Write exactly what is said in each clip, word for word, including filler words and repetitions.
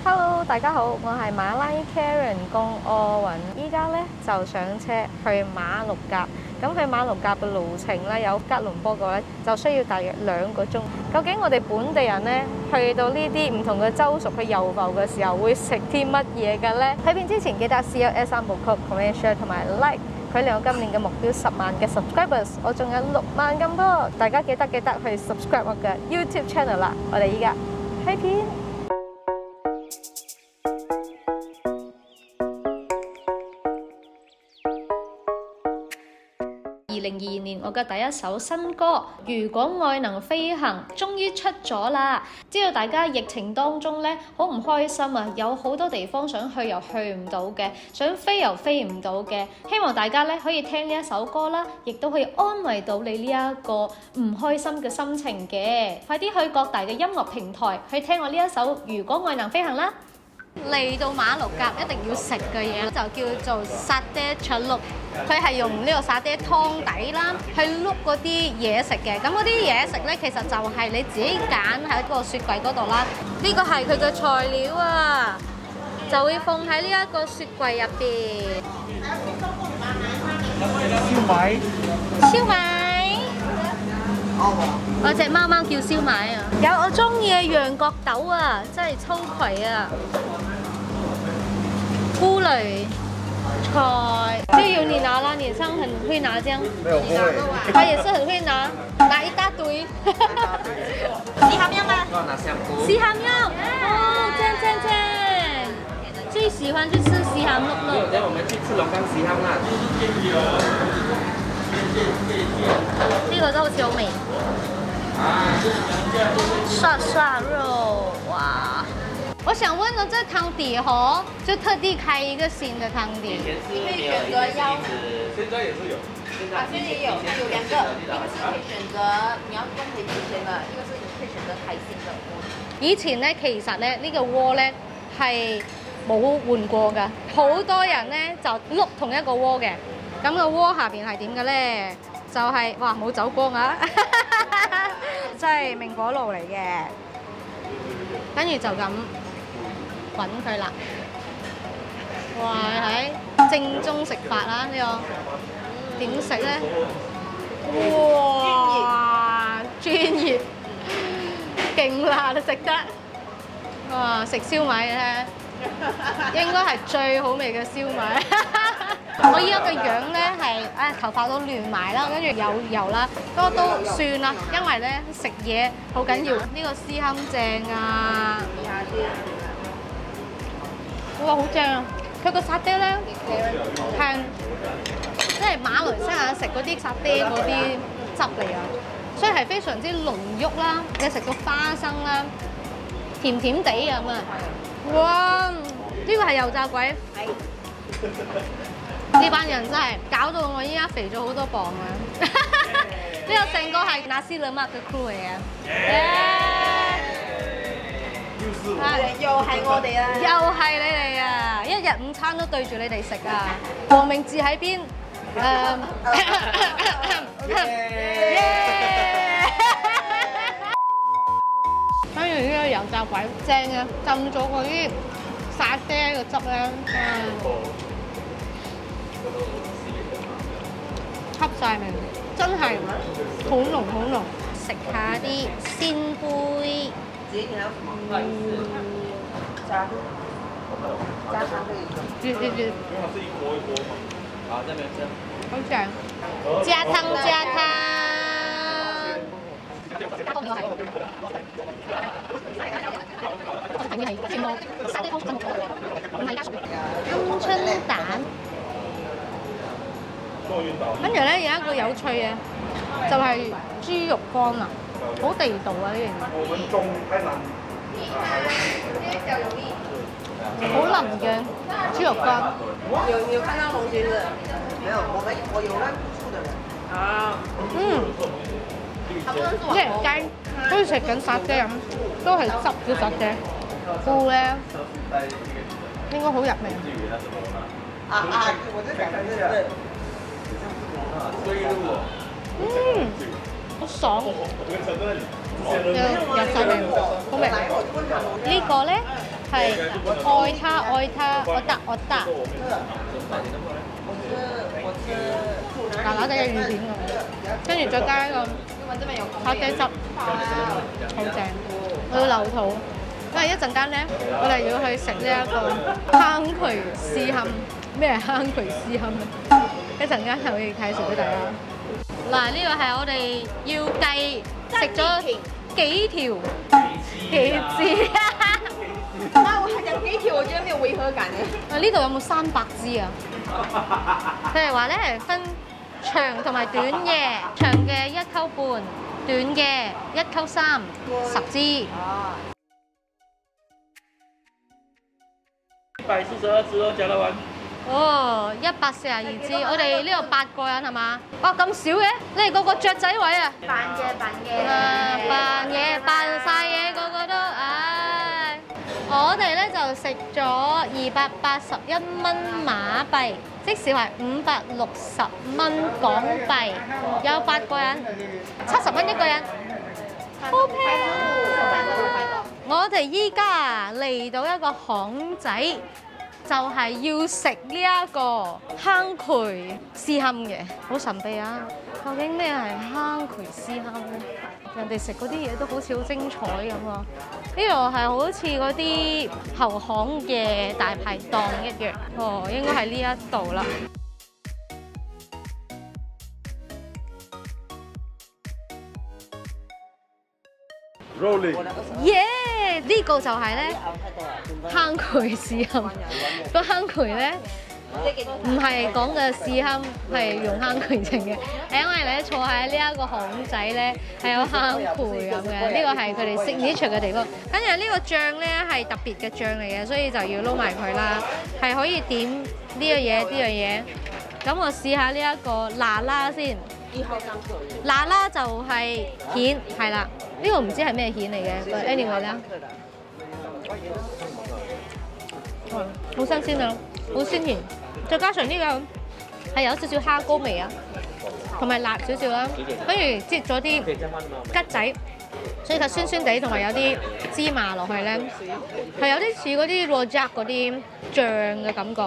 Hello， 大家好，我係馬拉 Karen 江柯雲，依家咧就上車去馬六甲。咁去馬六甲嘅路程咧，有吉隆坡嘅咧，就需要大約兩個鐘。究竟我哋本地人咧去到呢啲唔同嘅州屬去遊埠嘅時候，會食啲乜嘢嘅咧？睇片之前記得 C L S 三部曲 comment share 同埋 like。距離我今年嘅目標十萬嘅 subscribers， 我仲有六萬咁多，大家記得記得去 subscribe 我嘅 YouTube channel 啦。我哋依家開片。二零二二年我嘅第一首新歌《如果愛能飛行》終於出咗啦！知道大家疫情當中咧好唔開心啊，有好多地方想去又去唔到嘅，想飛又飛唔到嘅，希望大家咧可以聽呢一首歌啦，亦都可以安慰到你呢一個唔開心嘅心情嘅。快啲去各大嘅音樂平台去聽我呢一首《如果愛能飛行》啦！嚟到馬六甲一定要食嘅嘢就叫做沙爹灼碌，佢係用呢個沙爹湯底啦，去碌嗰啲嘢食嘅。咁嗰啲嘢食咧，其實就係你自己揀喺個雪櫃嗰度啦。呢個係佢嘅材料啊，就會放喺呢一個雪櫃入邊。燒賣，燒賣。我隻貓貓叫燒賣啊！有我中意嘅羊角豆啊，真係秋葵啊！菇類菜，就有你拿啦，你上很會拿這樣。沒有會。他也是很會拿，拿一大堆。西蝦麵嗎？西蝦麵，哦，正正正，最喜歡去吃西蝦碌碌。等我們去吃龍崗西蝦啦。呢個都好似好味。涮涮肉，哇！我想問呢，這湯底哦，就特地開一個新的湯底。你可以選擇要，現在也是有，啊，現在也有，有兩個，一個是可以選擇你要用回之前的，一個是你可以選擇開新的鍋。以前咧，其實咧呢個鍋咧係冇換過㗎，好多人咧就碌同一個鍋嘅。咁個鍋下邊係點嘅咧？就係、是、哇冇走光啊！真係明火爐嚟嘅，跟住就咁滾佢啦。哇！喺正宗食法啦，呢、這個點食咧？哇！專業，勁辣都食得。哇！食燒賣咧，應該係最好味嘅燒賣。我依家嘅樣咧係啊頭髮都亂埋啦，跟住有油啦，不過都算啦，因為咧食嘢好緊要。呢、這個絲堪正啊！哇，好正啊！佢個沙爹咧係即係馬來西亞食嗰啲沙爹嗰啲汁嚟啊，所以係非常之濃郁啦。你食到花生啦，甜甜地咁啊！哇！呢、這個係油炸鬼。呢班人真係搞到我依家肥咗好多磅啊！呢個成個係納斯勒麥嘅 crew 嚟嘅，又係我哋啊！又係你哋啊！一日午餐都對住你哋食啊！黃明志喺邊？誒，跟住呢個油炸鬼正啊！浸咗嗰啲沙爹嘅汁咧，吸晒味，真係好濃好濃。食下啲鮮杯，嗯，炸炸下去，絕絕絕，好正，加湯加湯。鵪鶉蛋。跟住咧有一個有趣嘅，就係、是、豬肉乾啊，好地道啊呢樣嘢。好腍嘅豬肉乾。有有看到龍蝦子？沒有，我們我有那不錯的人。啊。嗯。即係雞，好似食緊沙爹咁，都係汁嘅沙爹。菇咧應該好入味。啊啊！我真係講緊呢個。嗯，好爽，有有晒味，好味。呢個咧係愛他愛他，我得我得，嗱嗱地嘅魚片咁，跟住再加一個烤雞汁，好正，我要流肚。因為一陣間咧，我哋要去食呢一個坑渠絲堪。咩係坑渠絲堪啊？一陣間就會介紹俾大家。嗱，呢個係我哋要計食咗幾條幾支啊！ 啊，我講幾條，我覺得沒有違和感嘅。 啊，呢度有冇三百支啊？佢哋話咧分長同埋短嘅，長嘅一溝半，短嘅一溝三，十支。 一百四十二支哦，加得完。 哦，一百四十二支，我哋呢度八個人係嘛？哇，咁少嘅？你哋個個雀仔位啊？ 扮嘅扮嘅。 啊，扮嘢扮晒嘢，個個都唉。我哋咧就食咗二百八十一蚊馬幣，即使係五百六十蚊港幣，有八個人，七十蚊一個人。好平啊！我哋依家嚟到一個巷仔。就係要食呢一個坑渠絲堪嘅，好神秘啊！究竟咩係坑渠絲堪咧？人哋食嗰啲嘢都好似好精彩咁啊！呢度係好似嗰啲後巷嘅大排檔一樣，哦，應該係呢一度啦。耶！呢個就係咧坑渠絲堪，個坑渠咧唔係講嘅絲堪係用坑渠整嘅，係因為咧坐喺呢一個巷仔咧係有坑渠咁嘅，呢個係佢哋signature嘅地方。跟住呢個醬咧係特別嘅醬嚟嘅，所以就要撈埋佢啦，係可以點呢樣嘢呢樣嘢。咁我試下呢一個辣啦先。辣啦就係蜆，係啦，呢個唔知係咩蜆嚟嘅 ，anyway 啦，好新鮮啊，好鮮甜，再加上呢個係有少少蝦膏味啊，同埋辣少少啦，跟住擠咗啲桔仔，所以佢酸酸地，同埋有啲芝麻落去咧，係有啲似嗰啲 rojak 嗰啲醬嘅感覺。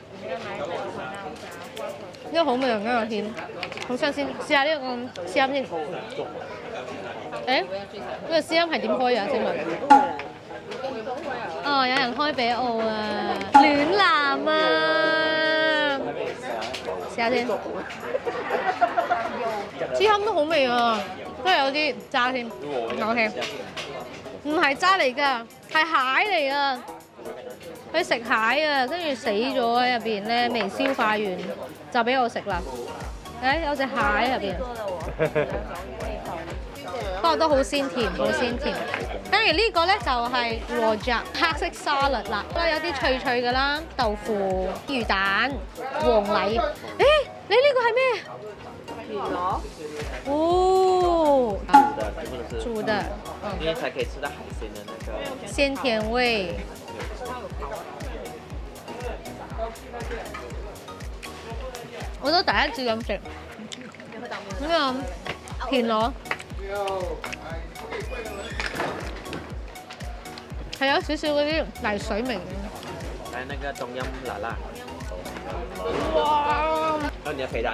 呢個好味啊！呢個蜆好新鮮，試下呢個絲堪先。誒，呢個絲堪係點開啊？請問？哦，有人開俾我啊！暖男啊！試下先。絲堪都好味啊，都係有啲渣添。OK，唔係渣嚟㗎，係蟹嚟㗎。佢食蟹啊，跟住死咗喺入邊咧，未消化完就俾我食啦。誒，有隻蟹喺入邊，不過都好鮮甜，好鮮甜。跟住呢個咧就係 rojak 黑色沙律啦，有啲脆脆㗎啦，豆腐、魚蛋、黃梨。誒，你呢個係咩？魚螺。哦。煮的，嗯。因為才可以吃到海鮮的那個鮮甜味。我都第一次咁食呢個田螺，係有少少嗰啲泥水味嘅。係那個冬陰辣辣。哇！有你嘅皮蛋。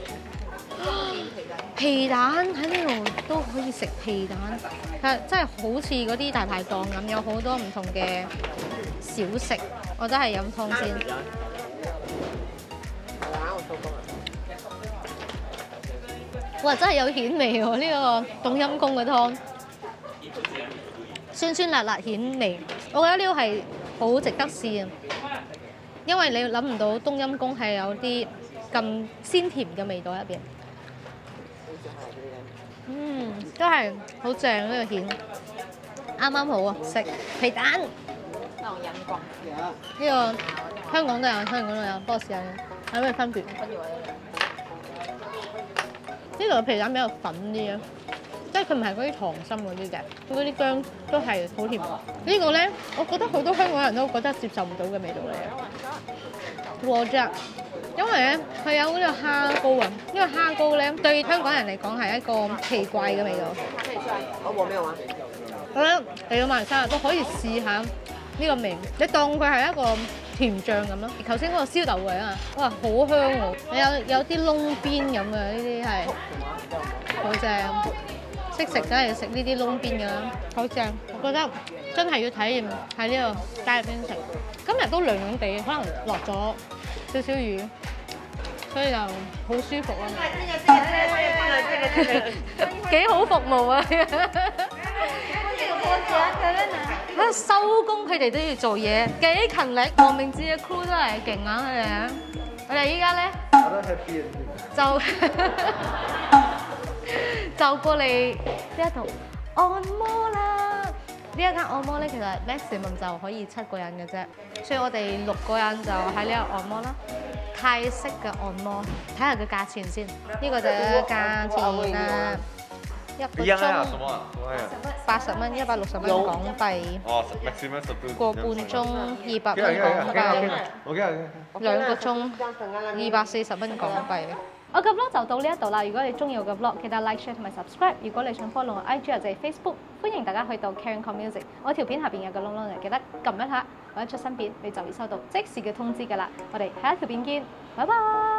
皮蛋喺呢度都可以食皮蛋，係真係好似嗰啲大排檔咁，有好多唔同嘅小食。我都係飲湯先。哇！真係有蜆味喎，呢個冬陰功嘅湯，酸酸辣辣蜆味，我覺得呢個係好值得試啊！因為你諗唔到冬陰功係有啲咁鮮甜嘅味道喺入邊。嗯，都係好正呢個蜆，啱啱好啊！食皮蛋。呢個香港都有，香港都有，幫我試下有咩分別？呢度嘅皮蛋比較粉啲啊，即係佢唔係嗰啲溏心嗰啲嘅，佢嗰啲薑都係好甜。呢個咧，我覺得好多香港人都覺得接受唔到嘅味道嚟嘅。rojak，因為咧佢有嗰個蝦膏啊，呢個蝦膏咧對香港人嚟講係一個奇怪嘅味道。我冇咩話。我覺得嚟到馬來西亞都可以試下呢個味，你當佢係一個甜醬咁咯。頭先嗰個燒豆味啊，哇，好香喎！有有啲窿邊咁嘅，呢啲係好正。識食梗係食呢啲窿邊㗎啦，好正。我覺得真係要體驗喺呢個街入邊食。今日都涼涼地，可能落咗少少雨，所以就好舒服啊！幾好服務啊！啊，收工佢哋都要做嘢，幾勤力。黃明志嘅 crew 都係勁啊！佢哋，我哋依家咧就就過嚟呢一度按摩啦。呢一間按摩咧，其實 maximum 就可以七個人嘅啫，所以我哋六個人就喺呢度按摩啦。泰式嘅按摩，睇下個價錢先。呢個就係價錢啦。一個鐘八十蚊，一百六十蚊港幣。 哦，maximum 十個半鐘二百蚊港幣，兩個鐘二百四十蚊港幣。我嘅 vlog 就到呢一度啦。如果你中意我嘅 vlog，記得 like、share 同埋 subscribe。如果你想 follow 我 I G 或者 Facebook， 歡迎大家去到 Karencom Music。我條片下邊有個窿窿嚟，記得撳一下，我一出新片你就會收到即時嘅通知㗎啦。我哋下一條片見，拜拜。